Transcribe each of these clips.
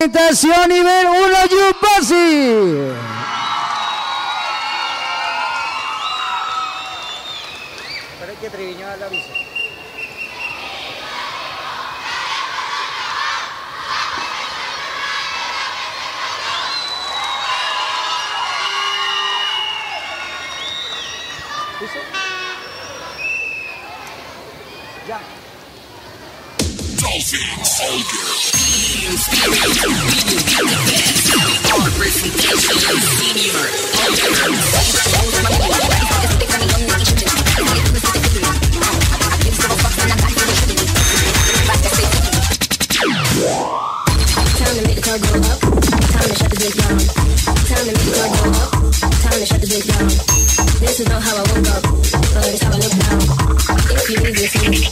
presentación nivel 1 Yupasi. Parece que Treviño da la aviso. ¿Listo? Ya. This is not how I woke up, but it's how I look now. If you leave this in, maybe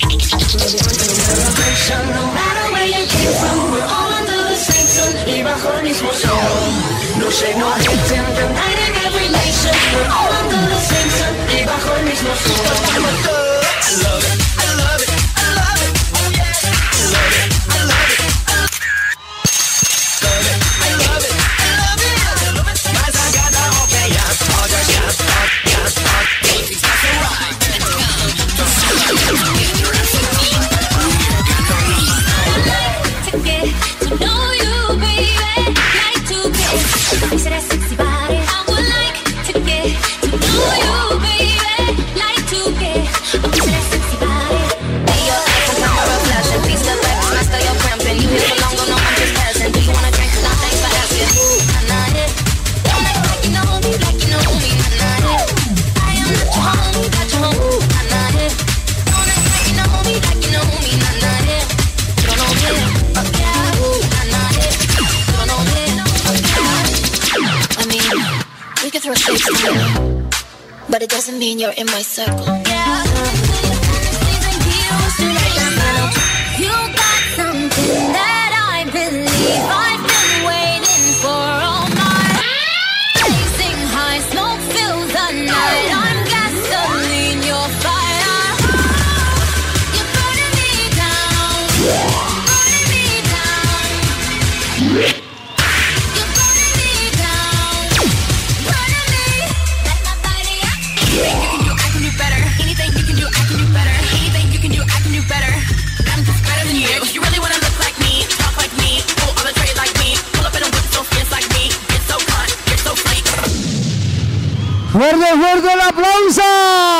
on no matter where you came from, we're all under the same sun y bajo el mismo sol. No shame, no hate, uniting every nation. We're all under the same sun y bajo el mismo sol. I love it, I love it, I love it, oh yeah. I love it, I love it, I love it. I love it, I love it, I love it. Mas a cada ropeia, pode achar. But it doesn't mean you're in my circle. Yeah. You got something that I believe I've been waiting for all my blazing high smoke fills the night. I'm gasoline, you're fire. You're burning me down, burning me down. Fuerte, fuerte el aplauso.